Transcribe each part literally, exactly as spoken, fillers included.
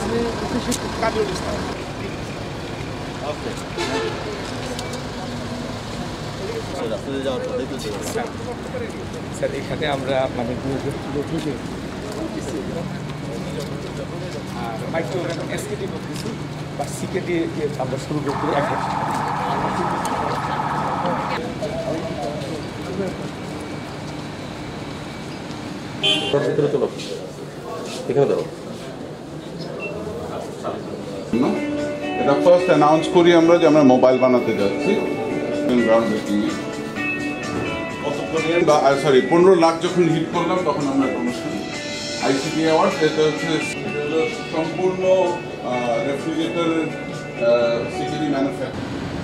Sir এখানে আমরা মানে আর মাইক্রো এসকেটি করতেছি বা সিকেটি আমরা শুরু করতে এখন এটা ফার্স্ট অ্যানাউন্স করি আমরা যে আমরা মোবাইল বানাতে যাচ্ছি সরি পনেরো লাখ যখন হিট করলাম তখন আমরা একটা অনুষ্ঠান আইসিটি অ্যাওয়ার্ড এটা হচ্ছে সম্পূর্ণ রেফ্রিজারেটরের security manufacture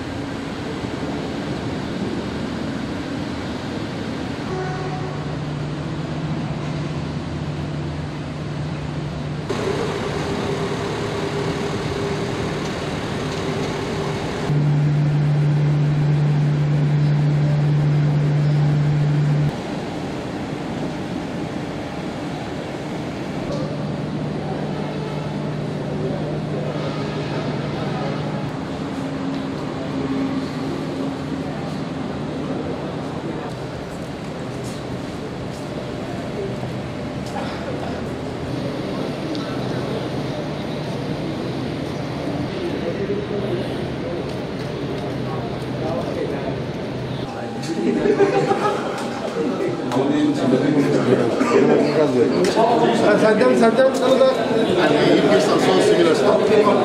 Saddam, Saddam, and he gives also similar stuff.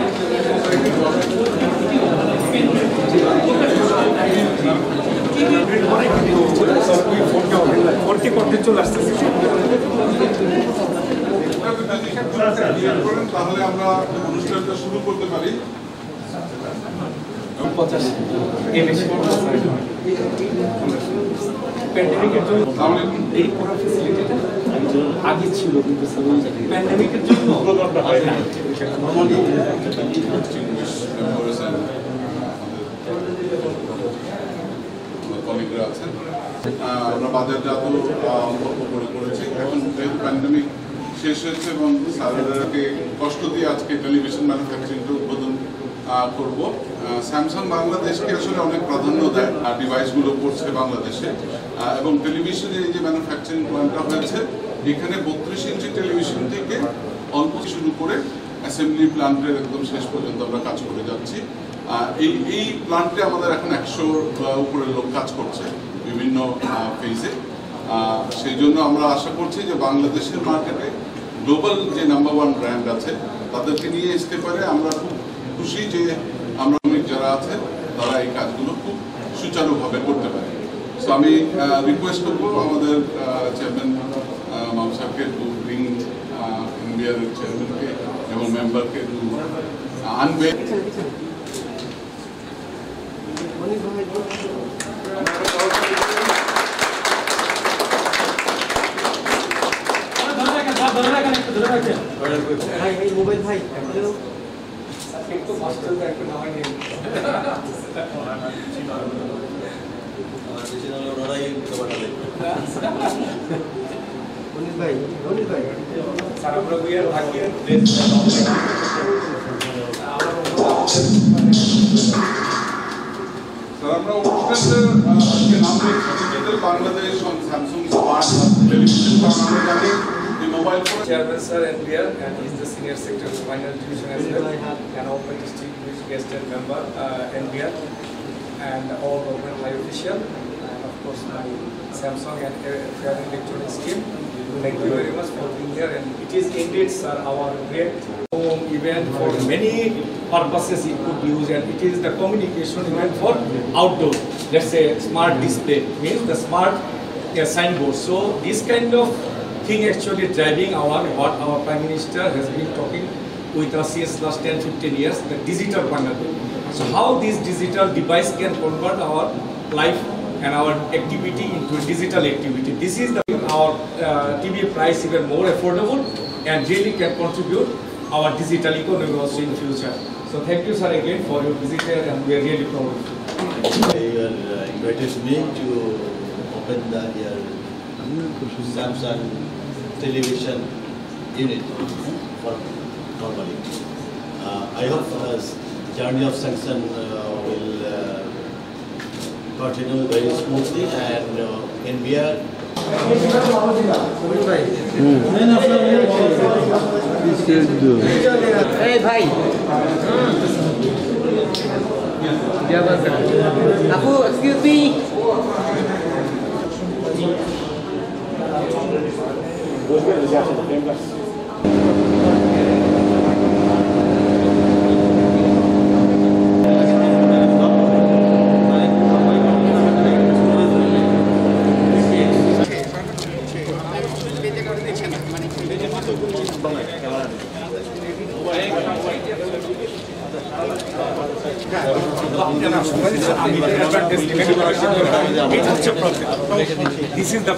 forty করতে চলে আসতেছি তাহলে আমরা অনুষ্ঠানটা শুরু করতে পারি পঞ্চাশ এমএস প্যান্ডেমিকের জন্য এই পুরো ফ্যাসিলিটিটা আগে ছিল কিন্তু প্যান্ডেমিকের জন্য প্রোগ্রামটা হয় না কলিগরা আছেন আমরা বাজারজাত অল্প করে করেছি এখন যেহেতু প্যান্ডেমিক শেষ হয়েছে এবং স্যারকে কষ্ট দিয়ে আজকে টেলিভিশন ম্যানুফ্যাকচারিংটা উদ্বোধন করব স্যামসাং বাংলাদেশকে আসলে অনেক প্রাধান্য দেয় আর ডিভাইসগুলো পড়ছে বাংলাদেশে এবং টেলিভিশনে এই যে ম্যানুফ্যাকচারিং প্ল্যান্টটা হয়েছে এখানে বত্রিশ ইঞ্চি টেলিভিশন থেকে অল্প শুরু করে অ্যাসেম্বলি প্ল্যান্টের একদম শেষ পর্যন্ত আমরা কাজ করে যাচ্ছি এই এই প্ল্যান্টে আমাদের এখন একশোর উপরের লোক কাজ করছে বিভিন্ন ফেজে সেই জন্য আমরা আশা করছি যে বাংলাদেশের মার্কেটে গ্লোবাল যে নাম্বার ওয়ান ব্র্যান্ড আছে তাদেরকে নিয়ে আসতে পারে আমরা খুব খুশি যে আমরা যারা আছে তারা এই কাজগুলো খুব সুচারুভাবে করতে পারে সো আমি রিকোয়েস্ট করবো আমাদের চেয়ারম্যান মাম সাহেবকে টু ব্রিং ইন্ডিয়ার চেয়ারম্যানকে এবং মেম্বারকে টু আনবে মোবাইল ভাই একটু মাস্টার একটু নামাই নিন ভাই ভাই স্যার আমরা উই আর থাকি আমরা অনুষ্ঠানের আজকে নাম দিয়েছি বাংলাদেশ স্যামসাং স্মার্ট টেলিভিশন আমরা জানি mobile phone. Chairman sir and we are and he is the senior secretary of final division as well and all the distinguished guest and member uh, N B R and all government high official and of course my Samsung and Fair Electronics team. Thank you very much for being here and it is indeed sir our great home event for many purposes it could be used and it is the communication event for outdoor. Let's say smart display means the smart uh, signboard. So this kind of thing actually driving our what our Prime Minister has been talking with us since last ten to fifteen years, the digital Bangladesh. So how this digital device can convert our life and our activity into a digital activity. This is the our uh, T V price even more affordable and really can contribute our digital economy also in future. So thank you sir again for your visit here and we are really proud of you. You uh, invited me to open the uh, Samsung television unit for normally. Uh, I hope uh, journey of sanction uh, will uh, continue very smoothly and uh, in B R. Hey, bhai. Apu, excuse me. This is the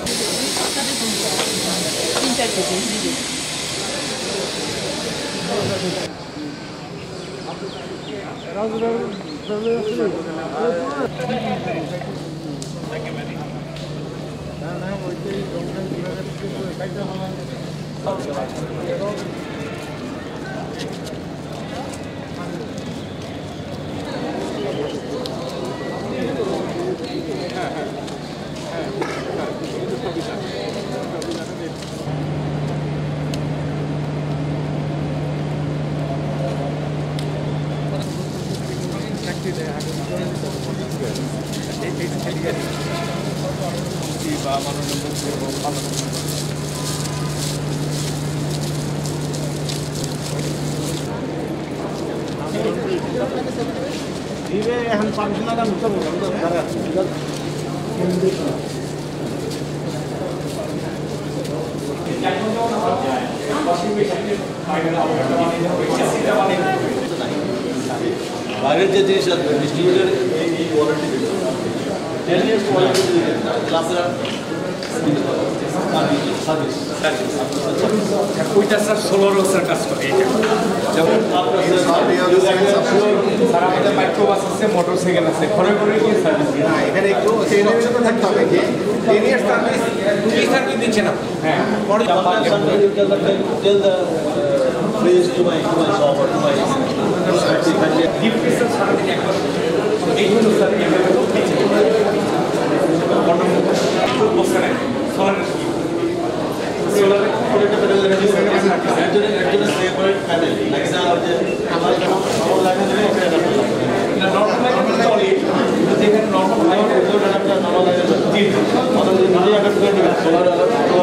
বাইরের যে জিনিস আসবে distributor এই warranty দিতে ten years warranty দিতে আপনারা service ওইটা sir ষোলো বছর কাজ করে এইটা যেমন স্যার আমাদের মাইক্রোবাস আছে মোটরসাইকেল আছে ঘরে ঘরে গিয়ে সার্ভিস না এখানে একটু সেই নিয়মে থাকতে হবে যে টেন ইয়ার্স সার্ভিস কি সার্ভিস দিচ্ছেন আপনি হ্যাঁ পরে tell the place to my to my shop or to my gift sir সারাদিন একবার এইগুলো স্যার বসে নেয় সোলারের সোলারে একটা প্যানেল দেখা দিয়েছে একজন একজন সেপারেট প্যানেল লাগে না যে আমার আমার লাগা দেবে একটা না নরমাল লাইট চলে কিন্তু যেখানে নরমাল লাইট এগুলো একটা নরমাল লাইট জি আমাদের নিজে একটা করে সোলার